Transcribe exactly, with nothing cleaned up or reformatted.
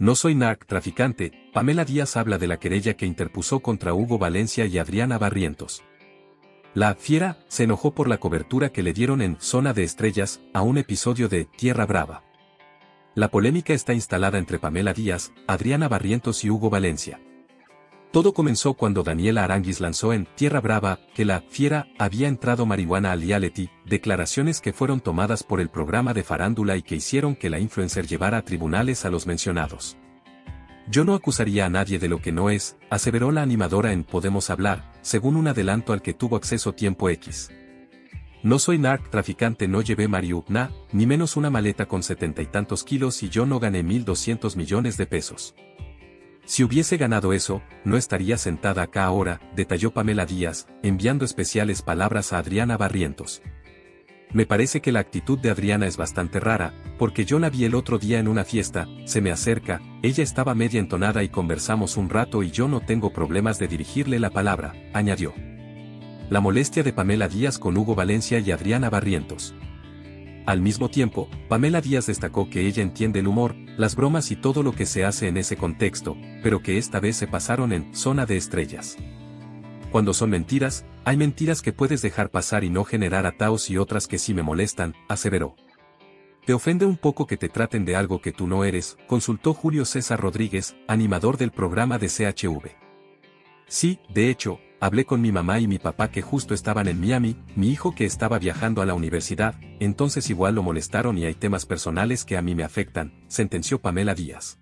No soy narcotraficante. Pamela Díaz habla de la querella que interpuso contra Hugo Valencia y Adriana Barrientos. La Fiera se enojó por la cobertura que le dieron en Zona de Estrellas a un episodio de Tierra Brava. La polémica está instalada entre Pamela Díaz, Adriana Barrientos y Hugo Valencia. Todo comenzó cuando Daniela Aránguiz lanzó en Tierra Brava que la Fiera había entrado marihuana al reality, declaraciones que fueron tomadas por el programa de farándula y que hicieron que la influencer llevara a tribunales a los mencionados. Yo no acusaría a nadie de lo que no es, aseveró la animadora en Podemos Hablar, según un adelanto al que tuvo acceso Tiempo X. No soy narcotraficante, no llevé marihuana, ni menos una maleta con setenta y tantos kilos y yo no gané mil doscientos millones de pesos. Si hubiese ganado eso, no estaría sentada acá ahora, detalló Pamela Díaz, enviando especiales palabras a Adriana Barrientos. Me parece que la actitud de Adriana es bastante rara, porque yo la vi el otro día en una fiesta, se me acerca, ella estaba media entonada y conversamos un rato y yo no tengo problemas de dirigirle la palabra, añadió. La molestia de Pamela Díaz con Hugo Valencia y Adriana Barrientos. Al mismo tiempo, Pamela Díaz destacó que ella entiende el humor, las bromas y todo lo que se hace en ese contexto, pero que esta vez se pasaron en Zona de Estrellas. Cuando son mentiras, hay mentiras que puedes dejar pasar y no generar ataos y otras que sí me molestan, aseveró. ¿Te ofende un poco que te traten de algo que tú no eres?, consultó Julio César Rodríguez, animador del programa de C H V. Sí, de hecho, hablé con mi mamá y mi papá que justo estaban en Miami, mi hijo que estaba viajando a la universidad, entonces igual lo molestaron y hay temas personales que a mí me afectan, sentenció Pamela Díaz.